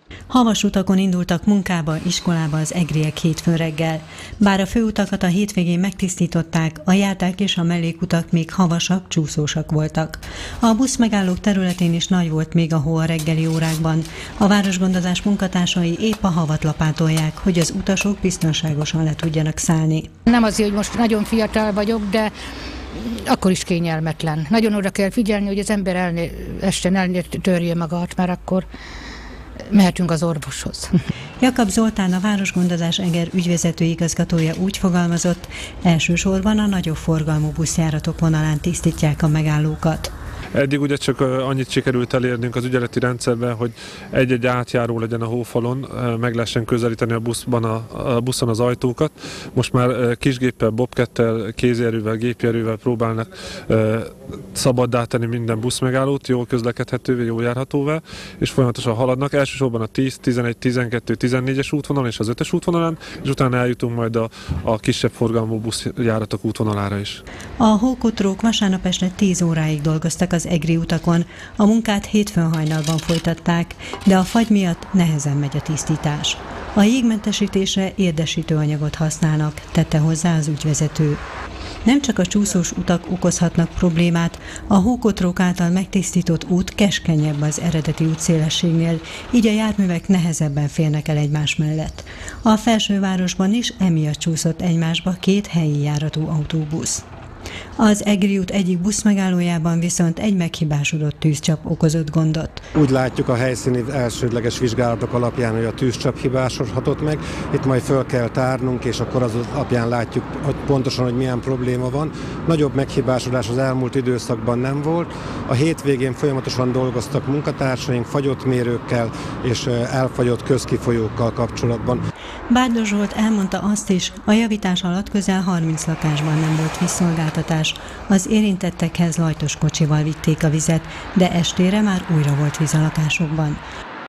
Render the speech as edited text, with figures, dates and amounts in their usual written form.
Havas utakon indultak munkába, iskolába az egriek hétfőn reggel. Bár a főutakat a hétvégén megtisztították, a járdák és a mellékutak még havasak, csúszósak voltak. A buszmegállók területén is nagy volt még a hó a reggeli órákban. A városgondozás munkatársai épp a havat lapátolják, hogy az utasok biztonságosan le tudjanak szállni. Nem azért, hogy most nagyon fiatal vagyok, de akkor is kényelmetlen. Nagyon oda kell figyelni, hogy az ember el ne törje magát, mert akkor mehetünk az orvoshoz. Jakab Zoltán, a Városgondozás Eger ügyvezető igazgatója úgy fogalmazott, elsősorban a nagyobb forgalmú buszjáratok vonalán tisztítják a megállókat. Eddig ugye csak annyit sikerült elérnünk az ügyeleti rendszerben, hogy egy-egy átjáró legyen a hófalon, meg lehessen közelíteni a buszon az ajtókat. Most már kisgéppel, bobkettel, kézierővel, gépjárővel próbálnak szabaddá tenni minden buszmegállót, jól közlekedhetővé, jól járhatóvá, és folyamatosan haladnak. Elsősorban a 10, 11, 12, 14-es útvonalon és az 5-es útvonalon, és utána eljutunk majd a kisebb forgalmú buszjáratok útvonalára is. A hókotrók vasárnap este 10 óráig dolgoztak az egri utakon, a munkát hétfőn hajnalban folytatták, de a fagy miatt nehezen megy a tisztítás. A jégmentesítésre érdesítő anyagot használnak, tette hozzá az ügyvezető. Nem csak a csúszós utak okozhatnak problémát, a hókotrók által megtisztított út keskenyebb az eredeti útszélességnél, így a járművek nehezebben férnek el egymás mellett. A felsővárosban is emiatt csúszott egymásba 2 helyi járatú autóbusz. Az Egri út egyik buszmegállójában viszont egy meghibásodott tűzcsap okozott gondot. Úgy látjuk a helyszíni elsődleges vizsgálatok alapján, hogy a tűzcsap hibásodhatott meg. Itt majd föl kell tárnunk, és akkor az alapján látjuk hogy pontosan, hogy milyen probléma van. Nagyobb meghibásodás az elmúlt időszakban nem volt. A hétvégén folyamatosan dolgoztak munkatársaink fagyott mérőkkel és elfagyott közkifolyókkal kapcsolatban. Bárdos Zsolt elmondta azt is, a javítás alatt közel 30 lakásban nem volt vízszolgáltatás. Az érintettekhez lajtos kocsival vitték a vizet, de estére már újra volt víz a lakásokban.